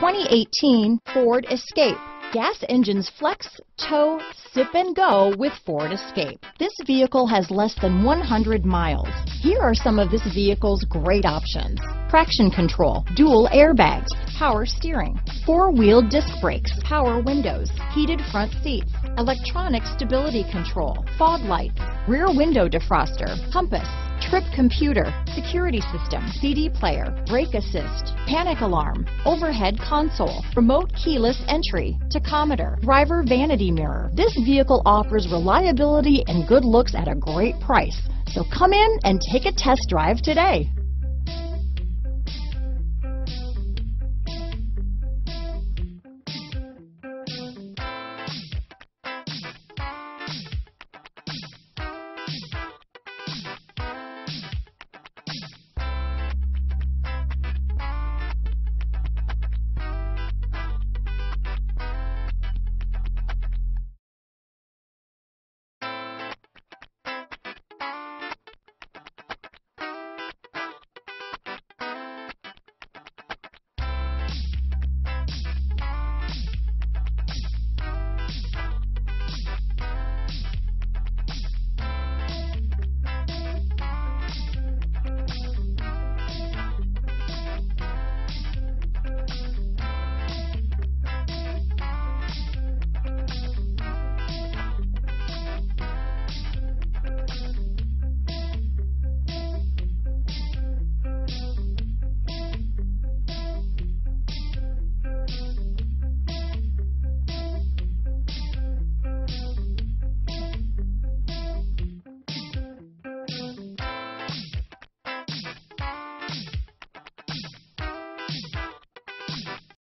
2018 Ford Escape. Gas engines flex, tow, sip and go with Ford Escape. This vehicle has less than 100 miles. Here are some of this vehicle's great options: traction control, dual airbags, power steering, four-wheel disc brakes, power windows, heated front seats, electronic stability control, fog lights, rear window defroster, compass, trip computer, security system, CD player, brake assist, panic alarm, overhead console, remote keyless entry, tachometer, driver vanity mirror. This vehicle offers reliability and good looks at a great price. So come in and take a test drive today.